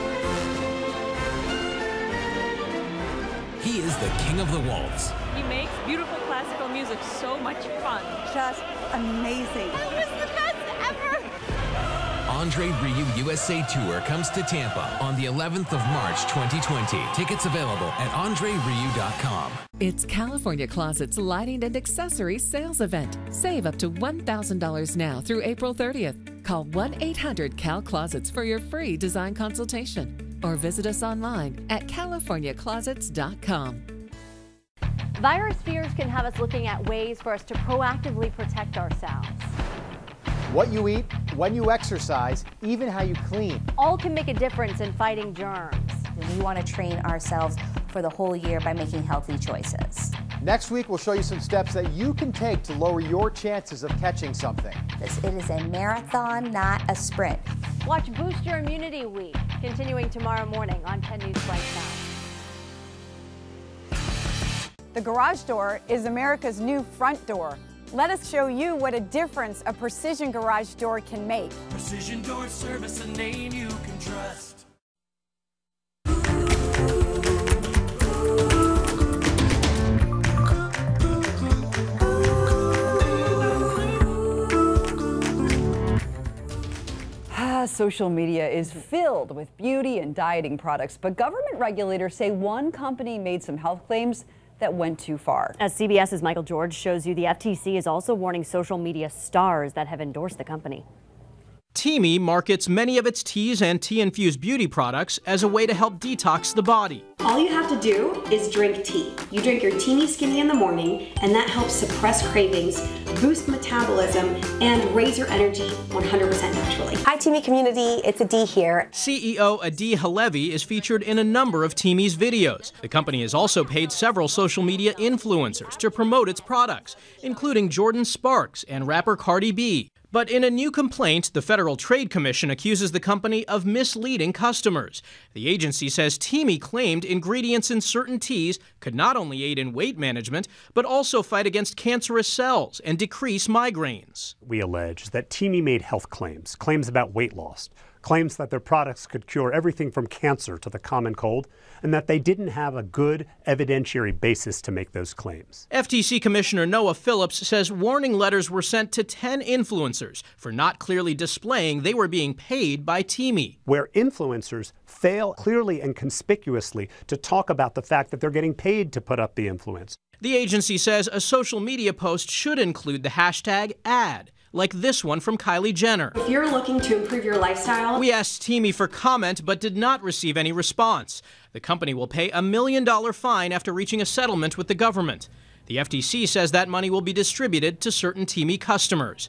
He is the king of the waltz. He makes beautiful classical music so much fun. Just amazing. That was the best ever! Andre Rieu USA Tour comes to Tampa on the 11th of March 2020. Tickets available at andrerieu.com. It's California Closet's Lighting and Accessories Sales Event. Save up to $1,000 now through April 30th. Call 1-800-CAL-CLOSETS for your free design consultation or visit us online at californiaclosets.com. Virus fears can have us looking at ways for us to proactively protect ourselves. What you eat, when you exercise, even how you clean. All can make a difference in fighting germs. We want to train ourselves for the whole year by making healthy choices. Next week, we'll show you some steps that you can take to lower your chances of catching something. It is a marathon, not a sprint. Watch Boost Your Immunity Week, continuing tomorrow morning on 10 News Right Now. The garage door is America's new front door. Let us show you what a difference a precision garage door can make. Precision Door Service, a name you can trust. Social media is filled with beauty and dieting products, but government regulators say one company made some health claims that went too far. As CBS's Michael George shows you, the FTC is also warning social media stars that have endorsed the company. Teami markets many of its teas and tea-infused beauty products as a way to help detox the body. All you have to do is drink tea. You drink your Teami Skinny in the morning, and that helps suppress cravings, boost metabolism, and raise your energy 100% naturally. Hi Teami community, it's Adi here. CEO Adi Halevi is featured in a number of Teami's videos. The company has also paid several social media influencers to promote its products, including Jordan Sparks and rapper Cardi B. But in a new complaint, the Federal Trade Commission accuses the company of misleading customers. The agency says Teami claimed ingredients in certain teas could not only aid in weight management, but also fight against cancerous cells and decrease migraines. We allege that Teami made health claims about weight loss, claims that their products could cure everything from cancer to the common cold, and that they didn't have a good evidentiary basis to make those claims. FTC Commissioner Noah Phillips says warning letters were sent to 10 influencers for not clearly displaying they were being paid by Teami. Where influencers fail clearly and conspicuously to talk about the fact that they're getting paid to put up the influence. The agency says a social media post should include the hashtag ad, like this one from Kylie Jenner. If you're looking to improve your lifestyle, we asked Teami for comment but did not receive any response. The company will pay $1 million fine after reaching a settlement with the government. The FTC says that money will be distributed to certain Teami customers.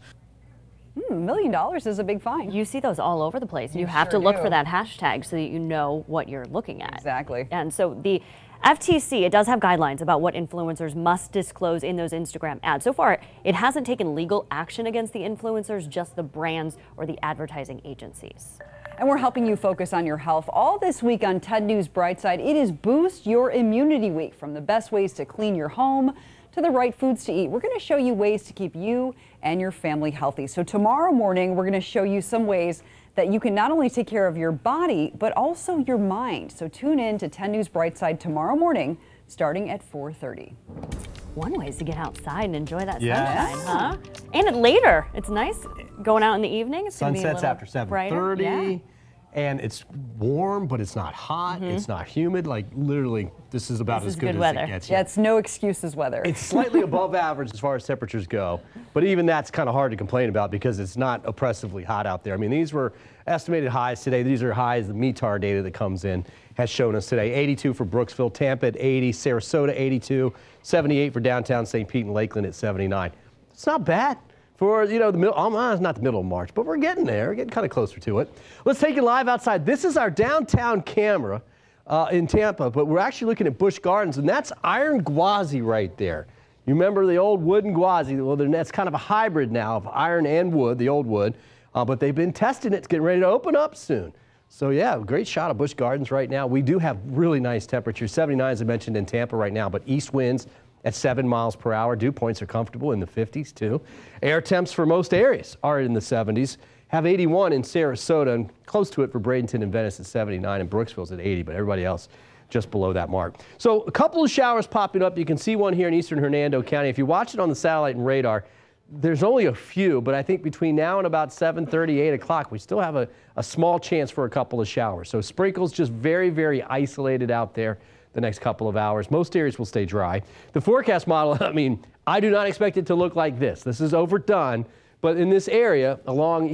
$1 million is a big fine. You see those all over the place. You have sure to look do. for that hashtag so that you know what you're looking at. Exactly. And so the FTC, it does have guidelines about what influencers must disclose in those Instagram ads. So far, it hasn't taken legal action against the influencers, just the brands or the advertising agencies. And we're helping you focus on your health all this week on TED News Brightside. It is Boost Your Immunity Week, from the best ways to clean your home to the right foods to eat. We're going to show you ways to keep you and your family healthy. So tomorrow morning, we're going to show you some ways that you can not only take care of your body, but also your mind. So tune in to 10 News Brightside tomorrow morning, starting at 4:30. One way is to get outside and enjoy that Yeah. sunshine, huh? And later, it's nice going out in the evening. It's gonna be a Sunsets little after 7:30. brighter. Yeah. And it's warm, but it's not hot. It's not humid. Like literally, this is about as good as it gets. Yeah, it's no excuses weather. It's slightly above average as far as temperatures go, but even that's kind of hard to complain about because it's not oppressively hot out there. I mean, these were estimated highs today. These are highs the METAR data that comes in has shown us today. 82 for Brooksville, Tampa at 80, Sarasota 82, 78 for downtown St. Pete and Lakeland at 79. It's not bad. For, you know, the middle, it's not the middle of March, but we're getting there. We're getting kind of closer to it. Let's take it live outside. This is our downtown camera in Tampa, but we're actually looking at Busch Gardens, and that's iron gwazi right there. You remember the old wooden gwazi? Well, that's kind of a hybrid now of iron and wood, the old wood, but they've been testing it. It's getting ready to open up soon. So, yeah, great shot of Busch Gardens right now. We do have really nice temperatures. 79, as I mentioned, in Tampa right now, but east winds at 7 miles per hour. Dew points are comfortable in the 50s, too. Air temps for most areas are in the 70s. Have 81 in Sarasota and close to it for Bradenton and Venice at 79, and Brooksville's at 80, but everybody else just below that mark. So a couple of showers popping up. You can see one here in eastern Hernando County. If you watch it on the satellite and radar, there's only a few, but I think between now and about 7:30, 8 o'clock, we still have a small chance for a couple of showers. So sprinkles just very, very isolated out there the next couple of hours. Most areas will stay dry. The forecast model, I mean, I do not expect it to look like this. This is overdone, but in this area, along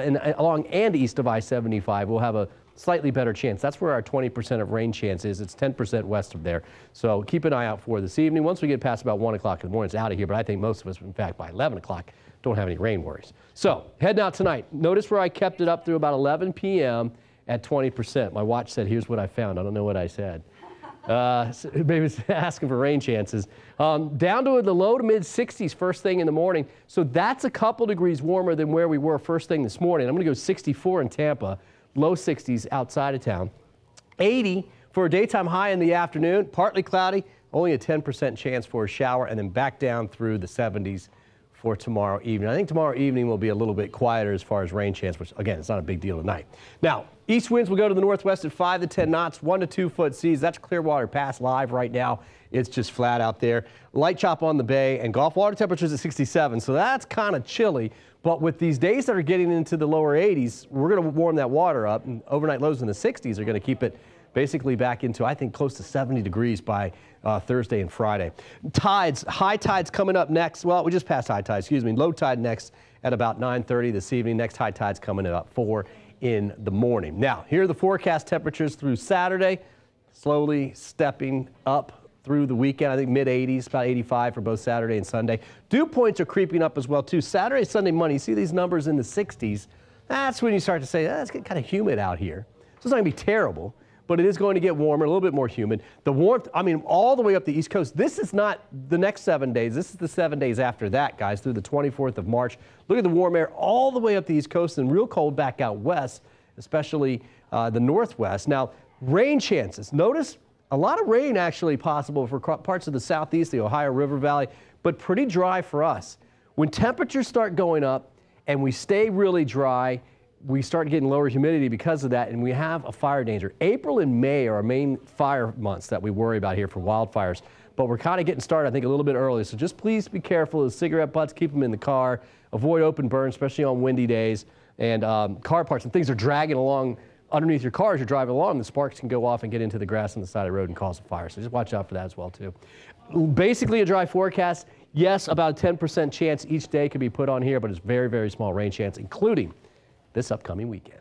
and east of I-75, we'll have a slightly better chance. That's where our 20% of rain chance is. It's 10% west of there. So keep an eye out for this evening. Once we get past about 1 o'clock in the morning, it's out of here, but I think most of us, in fact, by 11 o'clock, don't have any rain worries. So heading out tonight. Notice where I kept it up through about 11 p.m. at 20%. My watch said, here's what I found. I don't know what I said. Maybe it's asking for rain chances. Down to the low to mid 60s first thing in the morning. So that's a couple degrees warmer than where we were first thing this morning. I'm going to go 64 in Tampa, low 60s outside of town. 80 for a daytime high in the afternoon, partly cloudy, only a 10% chance for a shower, and then back down through the 70s for tomorrow evening. I think tomorrow evening will be a little bit quieter as far as rain chance, which again, it's not a big deal tonight. Now, east winds will go to the northwest at 5 to 10 knots, 1 to 2 foot seas. That's Clearwater Pass live right now. It's just flat out there. Light chop on the bay, and Gulf water temperatures at 67, so that's kind of chilly. But with these days that are getting into the lower 80s, we're going to warm that water up, and overnight lows in the 60s are going to keep it basically back into, I think, close to 70 degrees by Thursday and Friday. Tides, high tides coming up next. Well, we just passed high tide, excuse me. Low tide next at about 9:30 this evening. Next high tide's coming at about 4 in the morning. Now, here are the forecast temperatures through Saturday, slowly stepping up through the weekend. I think mid-80s, about 85 for both Saturday and Sunday. Dew points are creeping up as well, too. Saturday, Sunday, Monday, you see these numbers in the 60s. That's when you start to say, it's getting kind of humid out here. So it's not going to be terrible, but it is going to get warmer, a little bit more humid. The warmth, I mean, all the way up the East Coast. This is not the next 7 days. This is the 7 days after that, guys, through the 24th of March. Look at the warm air all the way up the East Coast and real cold back out west, especially the Northwest. Now, rain chances. Notice a lot of rain actually possible for parts of the Southeast, the Ohio River Valley, but pretty dry for us. When temperatures start going up and we stay really dry, we start getting lower humidity because of that, and we have a fire danger. April and May are our main fire months that we worry about here for wildfires, but we're kind of getting started, I think, a little bit early. So just please be careful. The cigarette butts, keep them in the car. Avoid open burns, especially on windy days. And car parts and things are dragging along underneath your car as you're driving along. The sparks can go off and get into the grass on the side of the road and cause a fire. So just watch out for that as well, too. Basically a dry forecast. Yes, about a 10% chance each day could be put on here, but it's very, very small rain chance, including this upcoming weekend.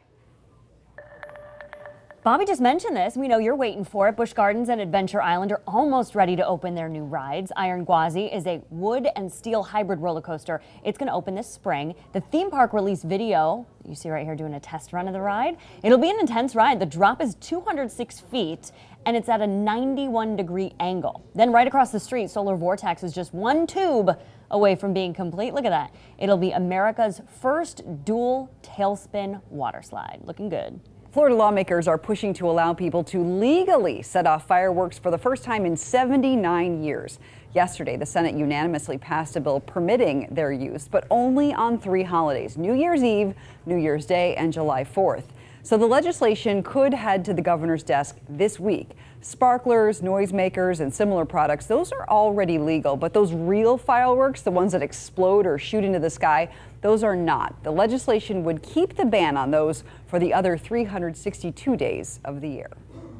Bobby just mentioned this. We know you're waiting for it. Busch Gardens and Adventure Island are almost ready to open their new rides. Iron Gwazi is a wood and steel hybrid roller coaster. It's going to open this spring. The theme park released video. You see right here doing a test run of the ride. It'll be an intense ride. The drop is 206 feet and it's at a 91-degree angle. Then right across the street, Solar Vortex is just one tube away from being complete. Look at that. It'll be America's first dual tailspin water slide. Looking good. Florida lawmakers are pushing to allow people to legally set off fireworks for the first time in 79 years. Yesterday, the Senate unanimously passed a bill permitting their use, but only on 3 holidays: New Year's Eve, New Year's Day, and July 4th. So the legislation could head to the governor's desk this week. Sparklers, noisemakers, and similar products, those are already legal, but those real fireworks, the ones that explode or shoot into the sky, those are not. The legislation would keep the ban on those for the other 362 days of the year.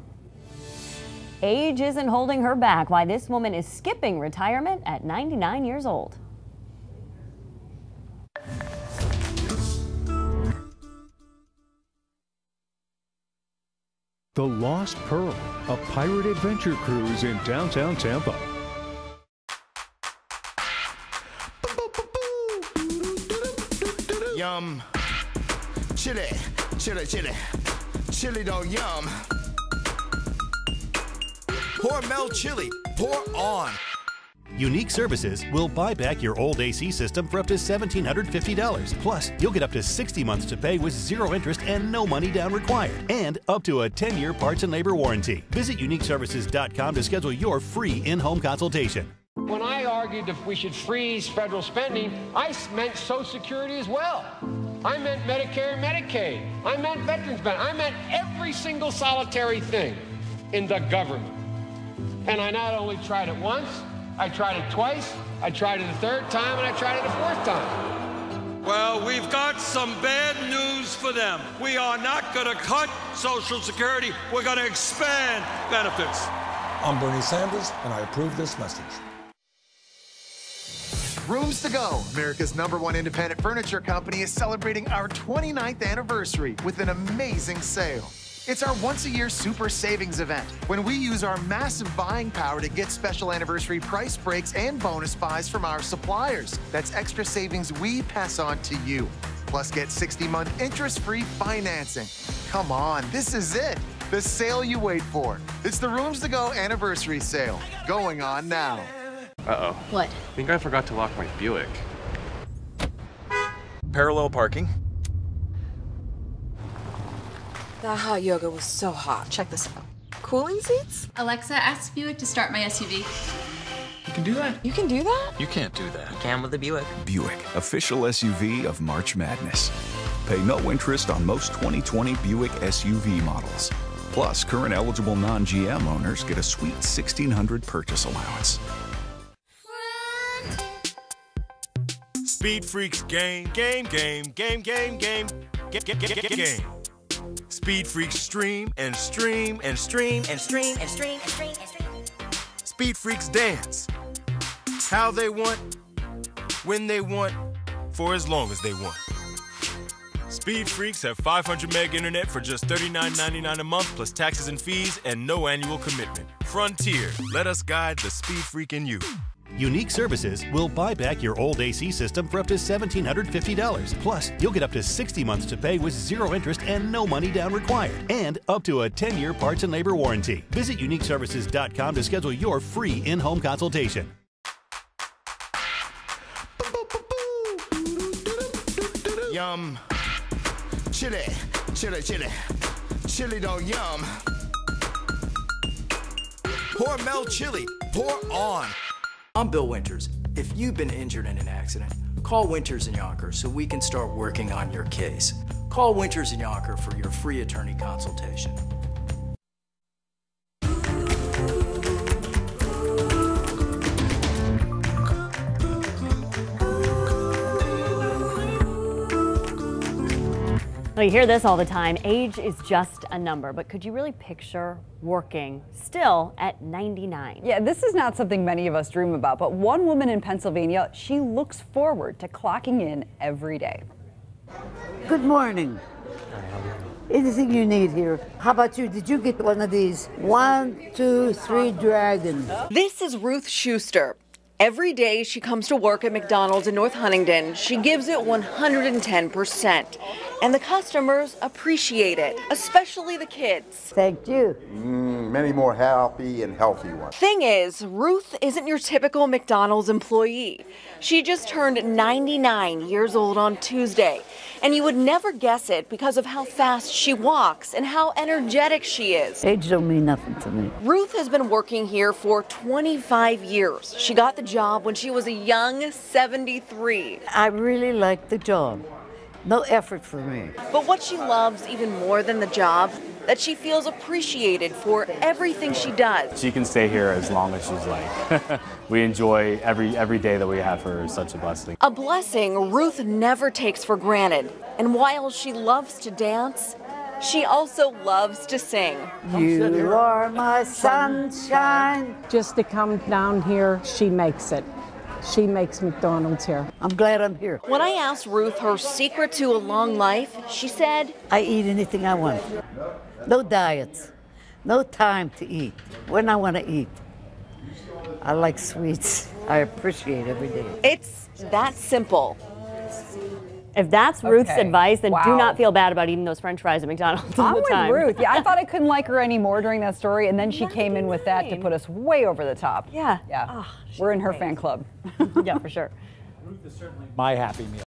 Age isn't holding her back. Why this woman is skipping retirement at 99 years old. The Lost Pearl, a pirate adventure cruise in downtown Tampa. Yum. Chili, chili, chili. Chili dog yum. Hormel chili, pour on. Unique Services will buy back your old AC system for up to $1,750. Plus, you'll get up to 60 months to pay with 0 interest and no money down required. And up to a 10-year parts and labor warranty. Visit uniqueservices.com to schedule your free in-home consultation. When I argued that we should freeze federal spending, I meant Social Security as well. I meant Medicare and Medicaid. I meant veterans benefits. I meant every single solitary thing in the government. And I not only tried it once, I tried it twice, I tried it a third time, and I tried it a fourth time. Well, we've got some bad news for them. We are not going to cut Social Security. We're going to expand benefits. I'm Bernie Sanders, and I approve this message. Rooms to Go, America's #1 independent furniture company, is celebrating our 29th anniversary with an amazing sale. It's our once-a-year super savings event when we use our massive buying power to get special anniversary price breaks and bonus buys from our suppliers. That's extra savings we pass on to you. Plus, get 60-month interest-free financing. Come on, this is it. The sale you wait for. It's the Rooms to Go anniversary sale, going on now. Uh-oh. What? I think I forgot to lock my Buick. Parallel parking. That hot yoga was so hot. Check this out. Cooling seats? Alexa, ask Buick to start my SUV. You can do that? You can do that? You can't do that. You can with the Buick. Buick, official SUV of March Madness. Pay no interest on most 2020 Buick SUV models. Plus, current eligible non-GM owners get a sweet $1,600 purchase allowance. Speed Freaks game. Speed Freaks stream and stream and stream and stream and stream and stream and stream. Speed Freaks dance. How they want, when they want, for as long as they want. Speed Freaks have 500 meg internet for just $39.99 a month plus taxes and fees and no annual commitment. Frontier, let us guide the speed freak in you. Unique Services will buy back your old AC system for up to $1,750. Plus, you'll get up to 60 months to pay with zero interest and no money down required. And up to a 10-year parts and labor warranty. Visit uniqueservices.com to schedule your free in-home consultation. Yum. Chili, chili, chili. Chili don't yum. Hormel chili, pour on. I'm Bill Winters. If you've been injured in an accident, call Winters & Yonker so we can start working on your case. Call Winters & Yonker for your free attorney consultation. Well, you hear this all the time. Age is just a number, but could you really picture working still at 99? Yeah, this is not something many of us dream about, but one woman in Pennsylvania, she looks forward to clocking in every day. Good morning. Anything you need here. How about you? Did you get one of these? 1, 2, 3 dragons. This is Ruth Schuster. Every day she comes to work at McDonald's in North Huntingdon, she gives it 110%. And the customers appreciate it, especially the kids. Thank you. Many more happy and healthy ones. Thing is, Ruth isn't your typical McDonald's employee. She just turned 99 years old on Tuesday. And you would never guess it because of how fast she walks and how energetic she is. Age don't mean nothing to me. Ruth has been working here for 25 years. She got the job when she was a young 73. I really like the job. No effort for me. But what she loves even more than the job, that she feels appreciated for everything she does. She can stay here as long as she's like. We enjoy every day that we have her is such a blessing. A blessing Ruth never takes for granted. And while she loves to dance, she also loves to sing. You are my sunshine. Just to come down here, she makes it. She makes McDonald's here. I'm glad I'm here. When I asked Ruth her secret to a long life, she said, I eat anything I want. No diets. No time to eat. When I want to eat. I like sweets. I appreciate every day. It's that simple. If that's Ruth's advice, then do not feel bad about eating those French fries at McDonald's all the time. I'm with Ruth. Yeah, I thought I couldn't like her anymore during that story, and then she came in with that to put us way over the top. Yeah. Yeah. We're in her fan club. Yeah, for sure. Ruth is certainly my happy meal.